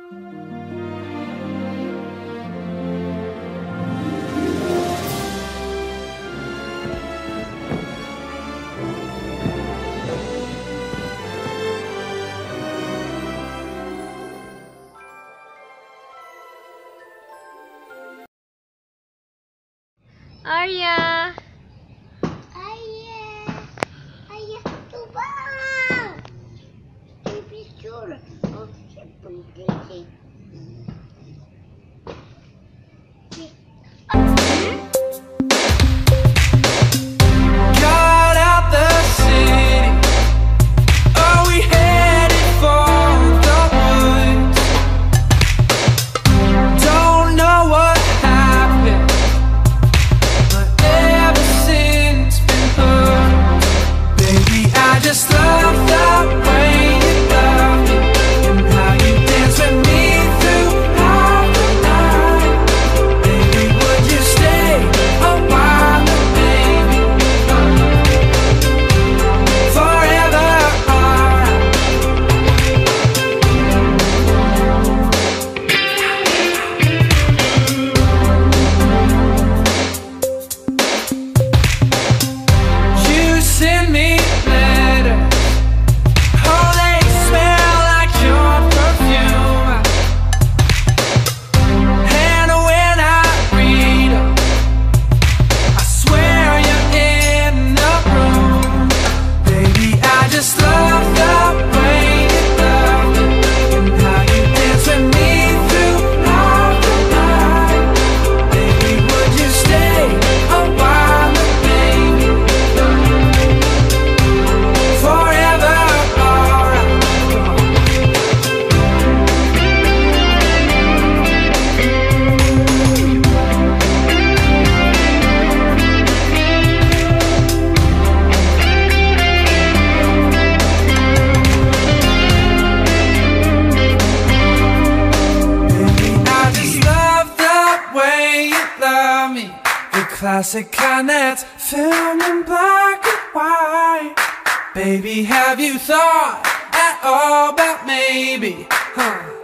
Arya! Ayah, tubang! Picture. Oh, siyempre, kasi. Got out the city. Are we headed for the woods? Don't know what happened, but ever since been hurt. Baby, I just love the way you love me and how you dance with me throughout the night. Baby, would you stay a while, baby? Forever, alright. You send me letters. Oh, they smell like your perfume. And when I read 'em, I swear you're in the room. Baby, I just love the way you love me and how you dance with me throughout the night. Baby, would you stay a while, baby? Forever, alright. Baby, I just love the way you love me. The classic kind that's filmed in black and white. Baby, have you thought at all about maybe,